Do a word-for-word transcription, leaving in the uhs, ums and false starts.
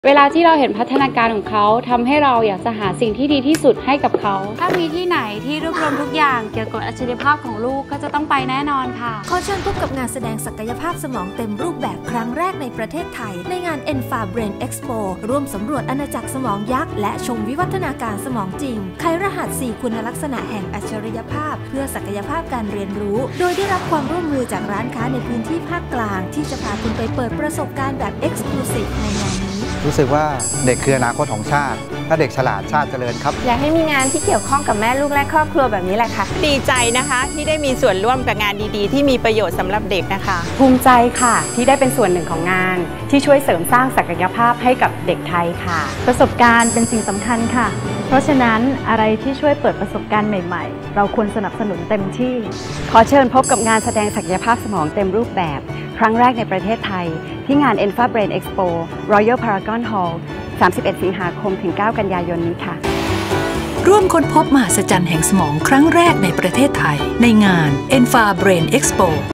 เวลาที่เราเห็นพัฒนาการของเขาทำให้เราอยากจะหาสิ่งที่ดีที่สุดให้กับเขาถ้ามีที่ไหนที่รวบรวมทุกอย่างเกี่ยวกับอัจฉริยภาพของลูกก็จะต้องไปแน่นอนค่ะขอเชิญพบกับงานแสดงศักยภาพสมองเต็มรูปแบบครั้งแรกในประเทศไทยในงาน เอ็น เอฟ เอ Brain Expo ร่วมสำรวจอาณาจักรสมองยักษ์และชมวิวัฒนาการสมองจริงไขรหัสสี่คุณลักษณะแห่งอัจฉริยภาพเพื่อศักยภาพการเรียนรู้โดยได้รับความร่วมมือจากร้านค้าในพื้นที่ภาคกลางที่จะพาคุณไปเปิดประสบการณ์แบบ Exclusive ในงานนี้รู้สึกว่าเด็กคืออนาคตของชาติถ้าเด็กฉลาดชาติเจริญครับอยากให้มีงานที่เกี่ยวข้องกับแม่ลูกและครอบครัวแบบนี้แหละค่ะดีใจนะคะที่ได้มีส่วนร่วมกับงานดีๆที่มีประโยชน์สำหรับเด็กนะคะภูมิใจค่ะที่ได้เป็นส่วนหนึ่งของงานที่ช่วยเสริมสร้างศักยภาพให้กับเด็กไทยค่ะประสบการณ์เป็นสิ่งสำคัญค่ะเพราะฉะนั้นอะไรที่ช่วยเปิดประสบการณ์ใหม่ๆเราควรสนับสนุนเต็มที่ขอเชิญพบกับงานแสดงศักยภาพสมองเต็มรูปแบบครั้งแรกในประเทศไทยที่งาน เอ็น เอฟ เอ Brain Expo Royal Paragon Hall สามสิบเอ็ด สิงหาคมถึง เก้า กันยายนนี้ค่ะร่วมค้นพบมหัศจรรย์แห่งสมองครั้งแรกในประเทศไทยในงาน เอ็น เอฟ เอ Brain Expo